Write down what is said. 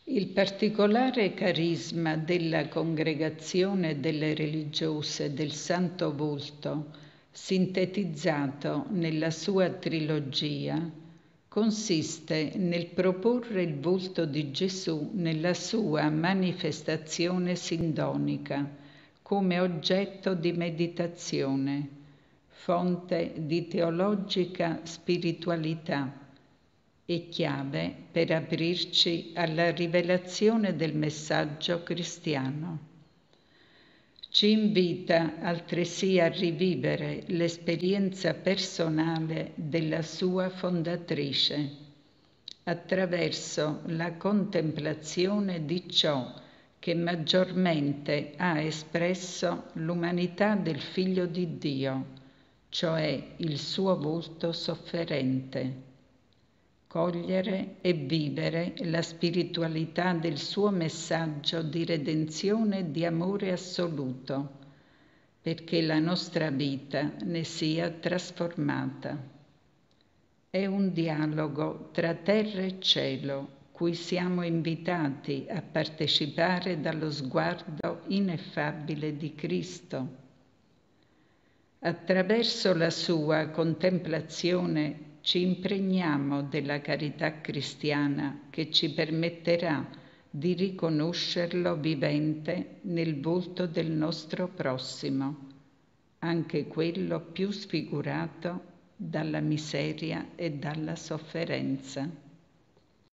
Il particolare carisma della Congregazione delle Religiose del Santo Volto, sintetizzato nella sua trilogia, consiste nel proporre il volto di Gesù nella sua manifestazione sindonica come oggetto di meditazione, fonte di teologica spiritualità e chiave per aprirci alla rivelazione del messaggio cristiano. Ci invita altresì a rivivere l'esperienza personale della sua fondatrice, attraverso la contemplazione di ciò che maggiormente ha espresso l'umanità del Figlio di Dio, cioè il suo volto sofferente. Cogliere e vivere la spiritualità del suo messaggio di redenzione e di amore assoluto, perché la nostra vita ne sia trasformata. È un dialogo tra terra e cielo, cui siamo invitati a partecipare dallo sguardo ineffabile di Cristo. Attraverso la sua contemplazione ci impregniamo della carità cristiana che ci permetterà di riconoscerlo vivente nel volto del nostro prossimo, anche quello più sfigurato dalla miseria e dalla sofferenza.